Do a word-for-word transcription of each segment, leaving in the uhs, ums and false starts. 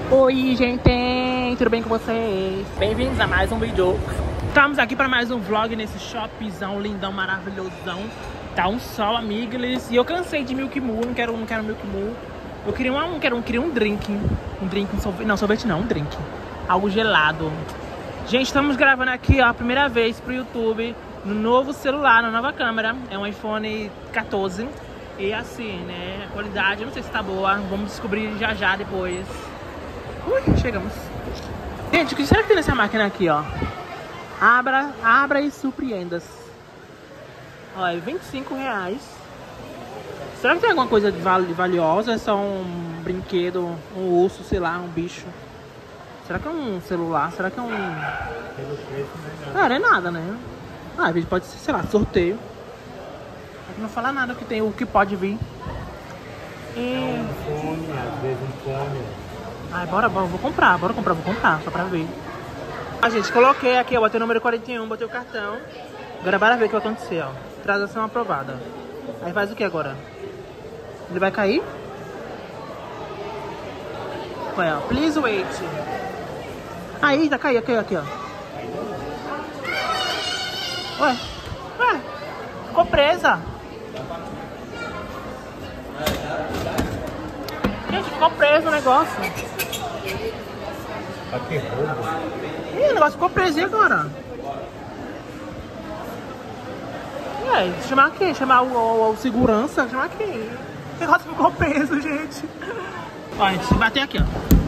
Oi, gente, tudo bem com vocês? Bem-vindos a mais um vídeo. Estamos aqui para mais um vlog nesse shoppingzão lindão, maravilhosão. Tá um sol, amigos. E eu cansei de Milk Moo, não quero, não quero Milk Moo. Eu queria um, quero, um, queria um drink. Um drink, um sorvete. Não, sorvete não, um drink. Algo gelado. Gente, estamos gravando aqui, ó, a primeira vez pro YouTube. No novo celular, na nova câmera. É um iPhone quatorze. E assim, né, a qualidade, eu não sei se tá boa. Vamos descobrir já já depois. Ui, chegamos. Gente, o que será que tem nessa máquina aqui, ó? Abra, abra e surpreendas. Olha, vinte e cinco reais. Será que tem alguma coisa valiosa? É só um brinquedo, um urso, sei lá, um bicho. Será que é um celular? Será que é um... Cara, é nada, né? Ah, às vezes pode ser, sei lá, sorteio. Aqui não fala nada que tem, o que pode vir. E... É um fone, às vezes um fone. Ai, bora, bora, vou comprar, bora comprar, vou comprar, só pra ver. Ah, gente, coloquei aqui, ó, botei o número quarenta e um, botei o cartão. Agora bora ver o que vai acontecer, ó. Transação aprovada. Aí faz o que agora? Ele vai cair? Olha, ó, please wait. Aí, tá caindo, caiu aqui, ó. Ué, ué, ficou presa. Gente, ficou preso o negócio. Pra que roubo? Ih, o negócio ficou preso, e agora? É, chamar quem? Chamar o, o, o segurança? Chamar quem? O negócio ficou preso, gente. Ó, a gente se bater aqui, ó.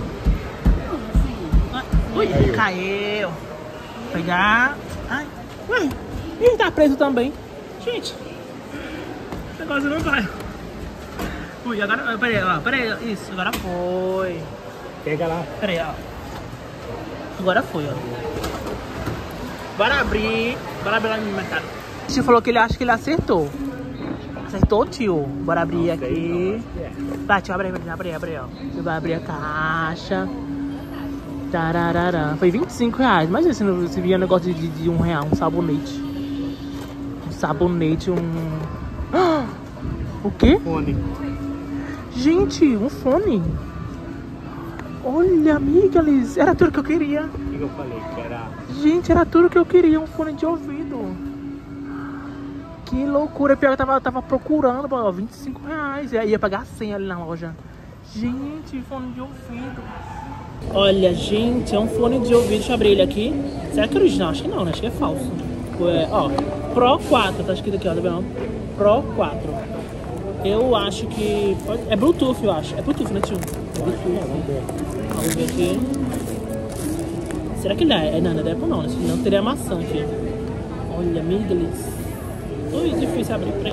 Ui, caiu. Caiu. Vou pegar. Ai, ué. Ih, tá preso também. Gente, o negócio não vai. Ui, agora. Peraí, ó. Peraí, isso, agora foi. Pega lá. Peraí, ó. Agora foi, ó. Bora abrir. Bora abrir lá no mercado. O tio falou que ele acha que ele acertou. Acertou, tio? Bora abrir não, aqui. Vai, tio, abre aí, abre aí, abre aí, ó. Você vai abrir a caixa. Tararara. Foi vinte e cinco reais. Imagina se, não, se via um negócio de, de um real, um sabonete. Um sabonete, um... Ah! O quê? Fone. Gente, um fone. Olha, amiga, Liz, era tudo que eu queria. O que eu falei? Que era... Gente, era tudo que eu queria, um fone de ouvido. Que loucura, pior que eu tava, tava procurando, ó, vinte e cinco reais. Eu ia pagar cem ali na loja. Gente, fone de ouvido. Olha, gente, é um fone de ouvido. Deixa eu abrir ele aqui. Será que é original? Acho que não, né? Acho que é falso. É, ó, Pro quatro, tá escrito aqui, ó, tá vendo? Pro quatro. Eu acho que... Pode... É Bluetooth, eu acho. É Bluetooth, né, tio? É Bluetooth. Vamos ver. Vamos ver aqui. Será que ele é? Não, não é da Apple não, né? Senão teria maçã aqui. Olha, amigas. Ui, difícil abrir, peraí.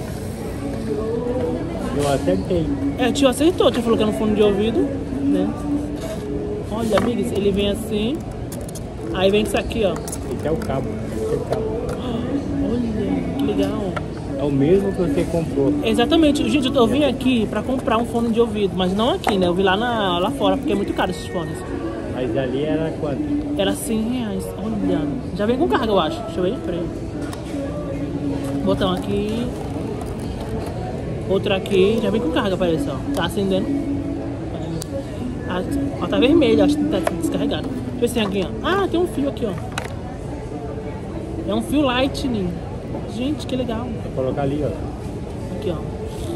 Eu acertei. É, tio acertou. Tio falou que era um fone de ouvido, né? Olha, amigas, ele vem assim. Aí vem isso aqui, ó. Esse é o cabo. Esse é o cabo. Olha, que legal. É o mesmo que você comprou. Exatamente. Gente, eu vim aqui pra comprar um fone de ouvido, mas não aqui, né? Eu vi lá, na, lá fora, porque é muito caro esses fones. Mas ali era quanto? Era cem reais. Olha. Já vem com carga, eu acho. Deixa eu ver. Peraí. Botão aqui. Outro aqui. Já vem com carga, parece, ó. Tá acendendo. Ah, ó, tá vermelho, acho que tá descarregado. Deixa eu ver se tem aqui, ó. Ah, tem um fio aqui, ó. É um fio Lightning. Gente, que legal. Vou colocar ali, ó. Aqui, ó.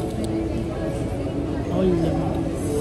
Olha.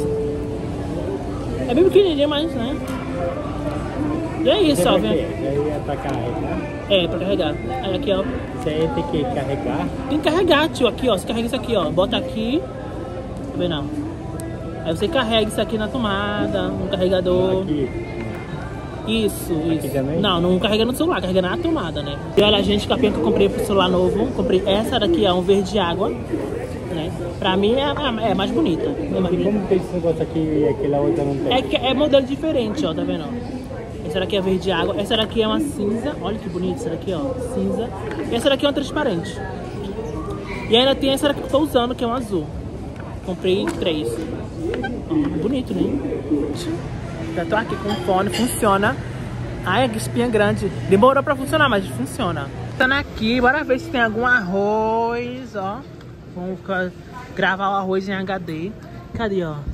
É bem pequenininho, mas, né? E é isso, ó. Vem. Aí é pra carregar? É, pra carregar. Aí aqui, ó. Isso aí tem que carregar? Tem que carregar, tio. Aqui, ó. Você carrega isso aqui, ó. Bota aqui. Tá vendo, não? Aí você carrega isso aqui na tomada, no carregador. Aqui. Isso, isso. Também? Não, não carrega no celular, carrega na tomada, né? E olha, gente, capinha que eu comprei pro celular novo. Comprei essa daqui, é um verde água, né? Pra mim é, é mais bonita. É mais e como tem esse negócio aqui e aquela outra não tem? É, que é modelo diferente, ó, tá vendo? Essa daqui é verde água, essa daqui é uma cinza. Olha que bonita essa daqui, ó, cinza. E essa daqui é uma transparente. E ainda tem essa daqui que eu tô usando, que é um azul. Comprei três. Ó, bonito, né? Já tô aqui com o fone, funciona. Ai, que espinha grande. Demorou pra funcionar, mas funciona. Tá aqui, bora ver se tem algum arroz, ó. Vamos gravar o arroz em H D. Cadê, ó?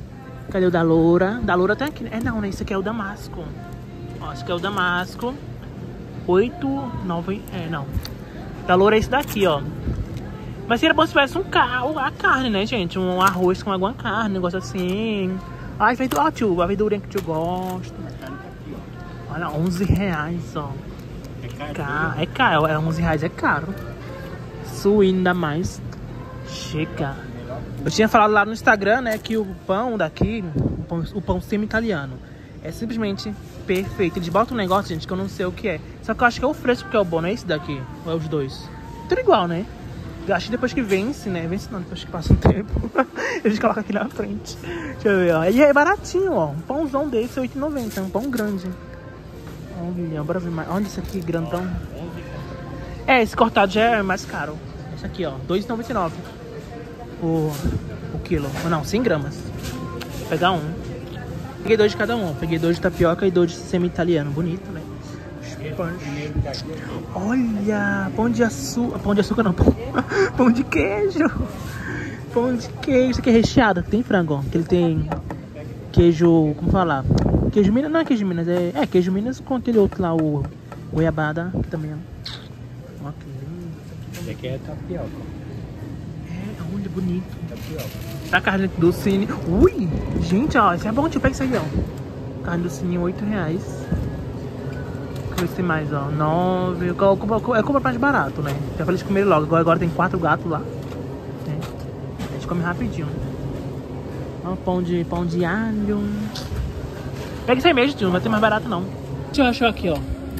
Cadê o da loura? Da loura tá aqui. É não, né? Esse aqui é o damasco. Ó, esse aqui é o damasco. oito, nove... É, não. Da loura é esse daqui, ó. Mas seria bom se tivesse um carro, a carne, né, gente? Um arroz com alguma carne, um negócio assim. Ai, verdura, ó, tio, a verdurinha que tio gosta. Olha, onze reais, ó. É caro. Ca... É caro, é onze reais, é caro. Suíno ainda mais. Chega. Eu tinha falado lá no Instagram, né, que o pão daqui, o pão, o pão semi-italiano, é simplesmente perfeito. Eles botam um negócio, gente, que eu não sei o que é. Só que eu acho que é o fresco que é o bom, não é esse daqui? Ou é os dois? Tudo igual, né? Eu acho que depois que vence, né? Vence não, depois que passa um tempo. Eles colocam aqui na frente. Deixa eu ver, ó. E é baratinho, ó. Um pãozão desse é oito e noventa. É um pão grande. Olha, bora ver mais. Olha isso aqui, grandão. É, esse cortado já é mais caro. Esse aqui, ó. dois e noventa e nove. O, o quilo. Não, cem gramas. Vou pegar um. Peguei dois de cada um. Peguei dois de tapioca e dois de semi-italiano. Bonito, né? Olha, pão de açúcar. Pão de açúcar não, pão, pão de queijo. Pão de queijo. Isso aqui é recheado, tem frango, ó. Que ele tem queijo, como falar? Queijo Minas, não é queijo Minas, é, é queijo Minas com aquele outro lá, o goiabada, que também, ó. Ó, que lindo. Esse aqui é tapioca. É, onde bonito. Tapioca. A carne do cine. Ui, gente, ó, isso é bom, tio, pega isso aí, ó. Carne do cine, oito reais. Deixa eu ver se tem mais, ó. nove. Eu compro, eu compro mais barato, né? Já falei de comer logo. Agora, agora tem quatro gatos lá. Né? A gente come rapidinho. Ó, pão de, pão de alho. Pega isso aí mesmo, tio. Não vai ter mais barato, não. O tio achou aqui, ó.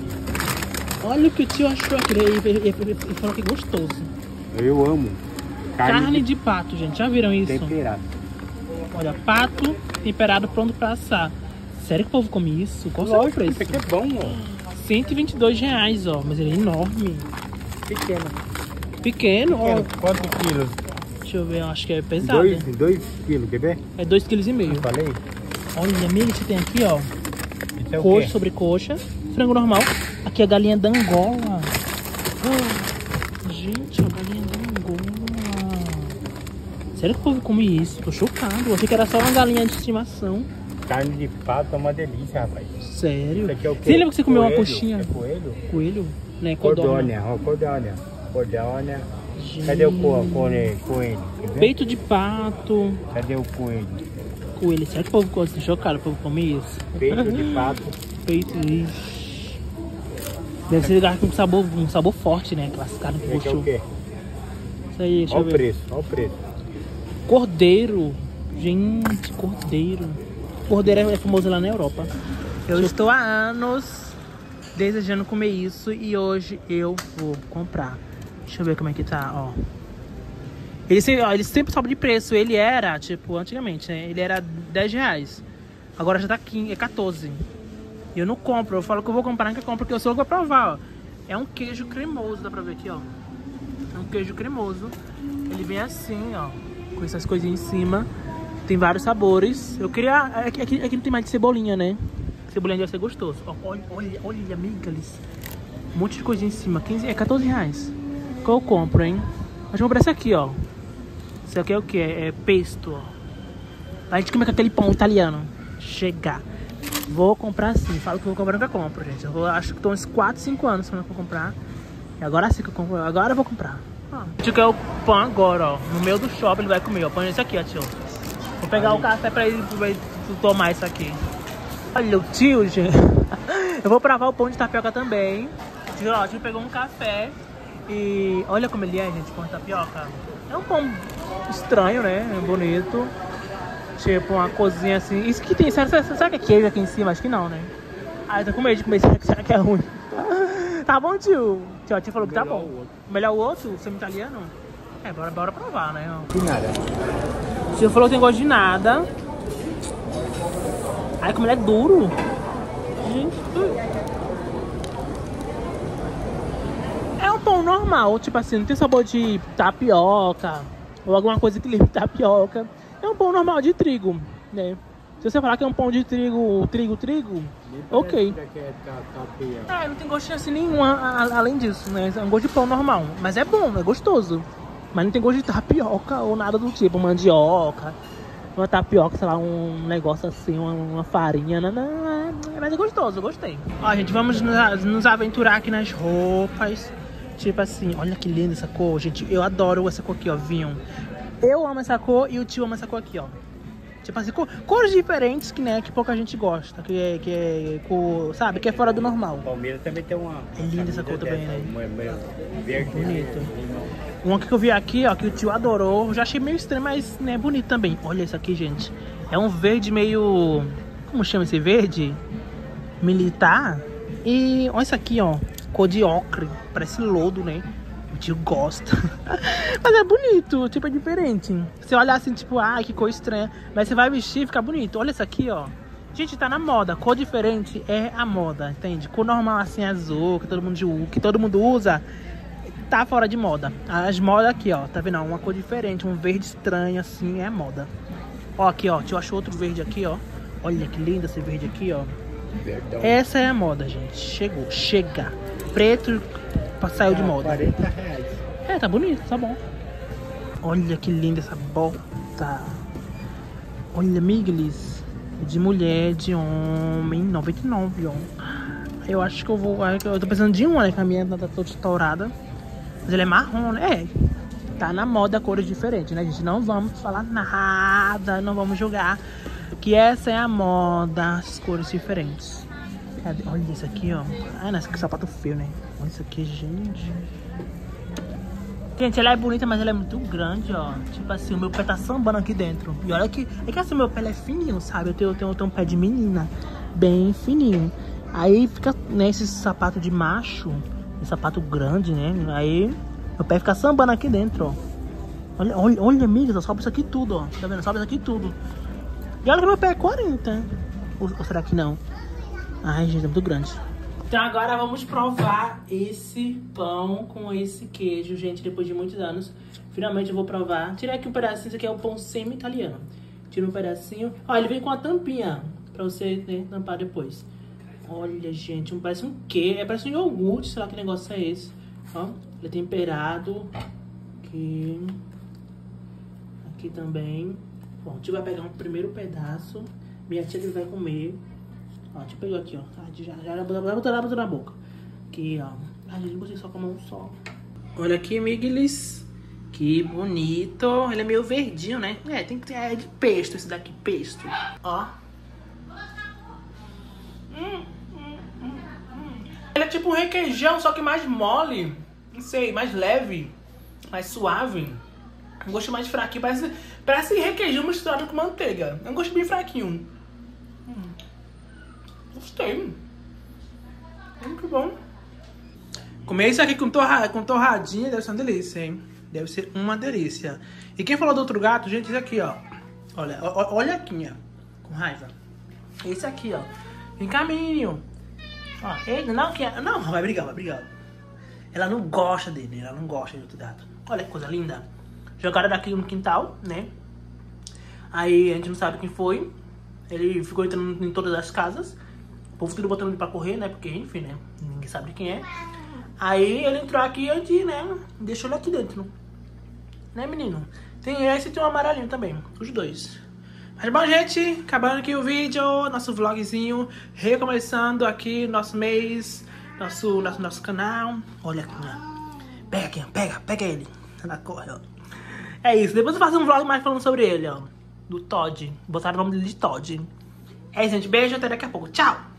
Olha o que o tio achou aqui. Ele, ele, ele, ele falou que é gostoso. Eu amo. Carne, Carne de... de pato, gente. Já viram isso? Temperado. Olha, pato temperado pronto pra assar. Sério que o povo come isso? Qual Lógico, o preço? isso aqui é bom, ó. cento e vinte e dois reais, ó. Mas ele é enorme. Pequeno. Pequeno, ó. Quantos quilos? Deixa eu ver, eu acho que é pesado. Dois, dois quilos, quer ver? É dois quilos e meio. Eu falei? Olha, amiga, você tem aqui, ó. Isso é o Coxa quê? sobre coxa. Frango normal. Aqui é a galinha da Angola. Oh, gente, a galinha da Angola. Sério que o povo come isso? Tô chocado. Eu achei que era só uma galinha de estimação. Carne de pato é uma delícia, rapaz. Sério? Isso aqui é o quê? Você lembra que você comeu Coelho? uma coxinha? É coelho? Coelho? Né? Codônia, ó, codônia. Codônia. Cadê o co coelho? Coelho? Quer ver? Peito de pato. Cadê o coelho? Coelho. Será que o povo gosta de chocado? O povo come isso? Peito de pato. Peito, ixi. Deve ser lugar com sabor, um sabor forte, né? Aquelas carnes que Esse aqui é o puxou. quê? Isso aí, deixa Olha eu o ver. preço, olha o preço. Cordeiro. Gente, cordeiro. Cordeiro é famoso lá na Europa. Eu estou há anos desejando comer isso e hoje eu vou comprar. Deixa eu ver como é que tá, ó. Ele, se- ó, ele sempre sobe de preço. Ele era, tipo, antigamente, né? Ele era dez reais. Agora já tá quinze, é quatorze. E eu não compro. Eu falo que eu vou comprar, que eu compro, porque eu sou louco pra provar, ó. É um queijo cremoso, dá pra ver aqui, ó. É um queijo cremoso. Ele vem assim, ó. Com essas coisinhas em cima. Tem vários sabores. Eu queria... Aqui, aqui, aqui não tem mais de cebolinha, né? Cebolinha deve ser gostoso. Ó, olha, olha, olha, amigas. Um monte de coisinha em cima. quinze, é quatorze reais. Qual eu compro, hein? Mas vou comprar esse aqui, ó. Esse aqui é o que? É, é pesto, ó. A gente come com aquele pão italiano. Chega. Vou comprar sim. Falo que vou comprar, nunca compro, gente. Eu vou, acho que tô uns quatro, cinco anos pra comprar. E agora sim que eu compro. Agora eu vou comprar. Ah. Tio quer o pão agora, ó. No meio do shopping ele vai comer, ó. Põe esse aqui, ó, tio. Vou pegar o café pra ele, pra ele tomar isso aqui. Olha o tio, gente. Eu vou provar o pão de tapioca também. O tio, ó, o tio pegou um café. E olha como ele é, gente, pão de tapioca. É um pão estranho, né? É bonito. Tipo, uma cozinha assim. Isso que tem, será, será que é queijo aqui em cima? Acho que não, né? Ah, eu tô com medo de comer. Será que, será que é ruim? Tá bom, tio? Tio, o tio falou que tá bom. Melhor o outro, o semi-italiano? É, bora, bora provar, né? De nada. O tio falou que tem gosto de nada. Ai, como ele é duro. Gente. É um pão normal, tipo assim, não tem sabor de tapioca ou alguma coisa que limpe tapioca. É um pão normal de trigo, né? Se você falar que é um pão de trigo, trigo, trigo, ok. É, não tem gostinho assim nenhum a- a- além disso, né? É um gosto de pão normal, mas é bom, é gostoso. Mas não tem gosto de tapioca ou nada do tipo, mandioca. uma tapioca, sei lá, um negócio assim, uma, uma farinha. Não, não, não, mas é gostoso, eu gostei. Ó, gente, vamos nos, nos aventurar aqui nas roupas. Tipo assim, olha que linda essa cor, gente. Eu adoro essa cor aqui, ó, vinho. Eu amo essa cor e o tio ama essa cor aqui, ó. Tipo assim, cor, cores diferentes que, né, que pouca gente gosta. Que é, que é cor, sabe, que é fora do normal. Palmeiras também tem uma... É linda essa cor também, né? Uma, uma, verde. Bonito. Uma que eu vi aqui, ó, que o tio adorou. Eu já achei meio estranho, mas, né, bonito também. Olha isso aqui, gente. É um verde meio... Como chama esse verde? Militar. E olha isso aqui, ó. Cor de ocre. Parece lodo, né? O tio gosta. Mas é bonito, tipo, é diferente. Você olha assim, tipo, ai, que cor estranha. Mas você vai vestir e fica bonito. Olha isso aqui, ó. Gente, tá na moda. Cor diferente é a moda, entende? Cor normal assim, azul, que todo mundo, que todo mundo usa, tá fora de moda. As modas aqui, ó. Tá vendo? Uma cor diferente, um verde estranho assim, é moda. Ó, aqui, ó. Tio achou outro verde aqui, ó. Olha que lindo esse verde aqui, ó. Verdão. Essa é a moda, gente. Chegou. Chega. Preto saiu de moda. quarenta reais. É, tá bonito, tá bom. Olha que linda essa bota. Olha, miglis. De mulher, de homem. noventa e nove, ó. Eu acho que eu vou... Eu tô pensando de uma, né? Que a minha tá toda estourada. Mas ele é marrom, né? É. Tá na moda cores diferentes, né, gente? Não vamos falar nada. Não vamos julgar. Que essa é a moda. As cores diferentes. Cadê? Olha isso aqui, ó. Ah, não, que sapato feio, né? Olha isso aqui, gente. Gente, ela é bonita, mas ela é muito grande, ó. Tipo assim, o meu pé tá sambando aqui dentro. E olha que... É que assim, meu pé é fininho, sabe? Eu tenho, eu tenho, eu tenho um pé de menina. Bem fininho. Aí fica, né, esse sapato de macho. Esse sapato grande, né? Aí meu pé fica sambando aqui dentro, ó. Olha, olha, olha, amiga, sobe isso aqui tudo, ó. Tá vendo? Sobe isso aqui tudo. E olha que meu pé é quarenta. Ou, ou será que não? Ai, gente, é muito grande. Então agora vamos provar esse pão com esse queijo, gente, depois de muitos anos. Finalmente eu vou provar. Tirei aqui um pedacinho, esse aqui é o pão semi-italiano. Tira um pedacinho. Ó, ele vem com a tampinha, pra você, né, tampar depois. Olha, gente, um, parece um quê? É, parece um iogurte, sei lá que negócio é esse. Ó, ele é temperado. Aqui. Aqui também. Bom, a gente vai pegar um primeiro pedaço. Minha tia que vai comer. Ó, a gente pegou aqui, ó. Já, já, já botou, botou, botou na boca. Aqui, ó. A gente botei só com a mão só. Olha aqui, miglis. Que bonito. Ele é meio verdinho, né? É, tem que ter. É de pesto esse daqui, pesto. Ó. Hum, hum, hum, hum. Ele é tipo um requeijão, só que mais mole. Não sei, mais leve. Mais suave. Um gosto mais fraquinho. Parece, parece requeijão misturado com manteiga. É um gosto bem fraquinho. Hum. Gostei. Muito bom. Comer isso aqui com, torra, com torradinha deve ser uma delícia, hein? Deve ser uma delícia. E quem falou do outro gato, gente, esse aqui, ó. Olha, ó, olha aqui, ó. Com raiva. Esse aqui, ó. Vem cá, menino. Ó, ele não quer... Não, vai brigar, vai brigar. Ela não gosta dele, ela não gosta de outro gato. Olha que coisa linda. Jogaram daqui no quintal, né? Aí a gente não sabe quem foi. Ele ficou entrando em todas as casas. O povo tudo botando ele pra correr, né? Porque, enfim, né? Ninguém sabe de quem é. Aí ele entrou aqui e a gente, né? Deixou ele aqui dentro. Né, menino? Tem esse e tem um amarelinho também. Os dois. Mas bom, gente. Acabando aqui o vídeo. Nosso vlogzinho. Recomeçando aqui nosso mês. Nosso, nosso, nosso canal. Olha aqui, ó. Pega aqui, ó. Pega, pega ele. Ela corre, ó. É isso. Depois eu faço um vlog mais falando sobre ele, ó. Do Todd. Botaram o nome dele de Todd. É isso, gente. Beijo. Até daqui a pouco. Tchau.